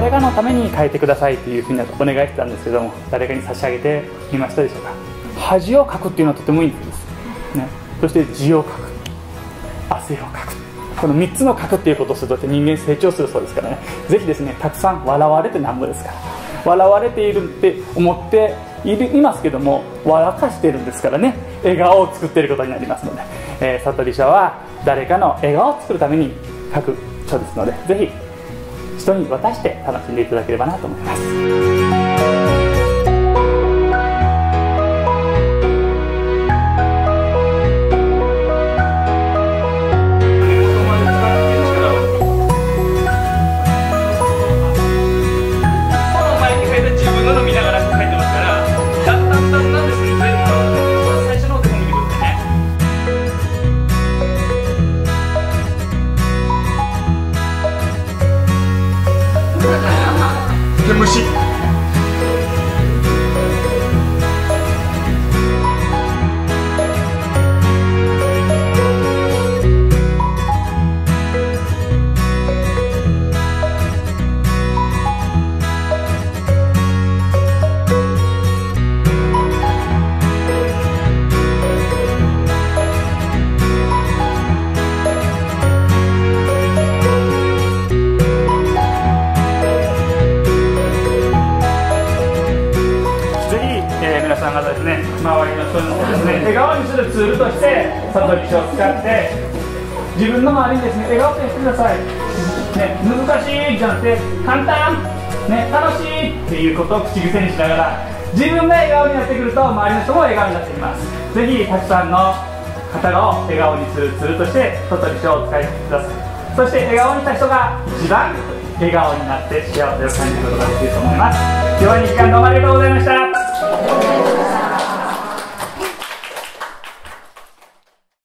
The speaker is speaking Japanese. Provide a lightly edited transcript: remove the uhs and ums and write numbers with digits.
誰かのために書いてくださいというふうにお願いしてたんですけども、誰かに差し上げてみましたでしょうか。恥をかくっていうのはとてもいいんです、ね、そして字を書く、汗をかく、この3つの書くっていうことをすると人間成長するそうですからね、ぜひですね、たくさん笑われてなんぼですから、笑われているって思っていますけども、笑かしているんですからね、笑顔を作っていることになりますので、悟り書は誰かの笑顔を作るために書く書ですので、ぜひ人に渡して楽しんでいただければなと思います。 虫。 皆さん方ですね、周りの人にですね、笑顔にするツールとして悟り書を使って自分の周りにですね、笑顔としてください、ね、難しいじゃなくて簡単、ね、楽しいっていうことを口癖にしながら自分が笑顔になってくると周りの人も笑顔になってきます。ぜひたくさんの方を笑顔にするツールとして悟り書をお使いください。そして笑顔にした人が一番笑顔になって幸せを感じることができると思います。今日は2時間どうもありがとうございました。